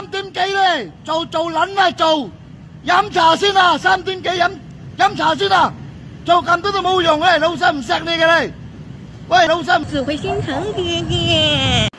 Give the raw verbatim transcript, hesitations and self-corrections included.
三點幾咧，做做撚啊做，飲茶先啊，三點幾飲飲茶先啊，做咁多都冇用咧，老細唔錫你嘅咧。喂，老細。 只會心疼爹爹。